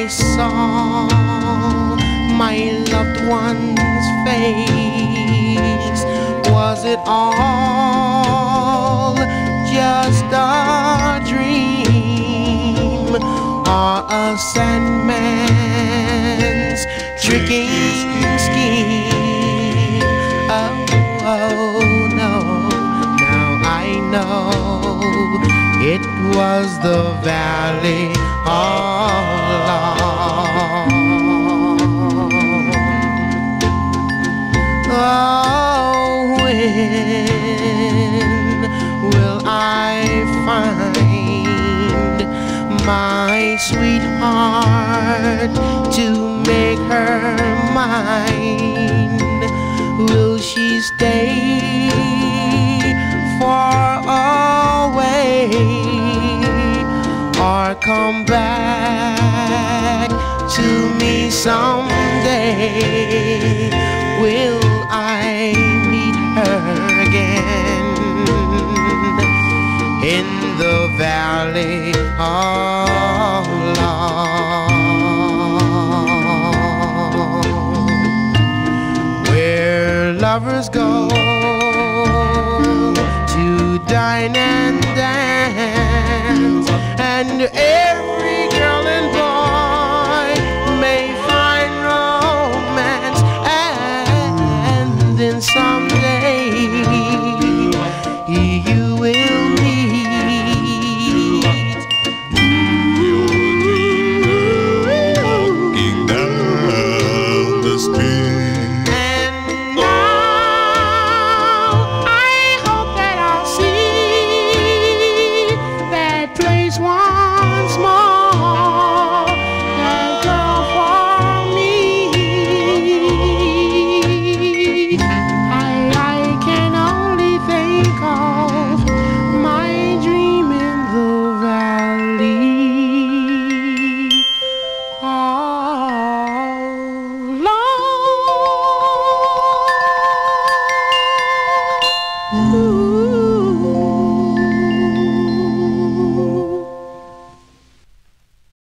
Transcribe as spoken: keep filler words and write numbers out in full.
I saw my loved one's face, was it all just a dream, or a sandman's tricking scheme? Oh, oh no, now I know it was the valley all along. Oh, when will I find my sweetheart to make her mine? Will she stay far away or come back to me someday? Will I meet her again in the valley all along, where lovers go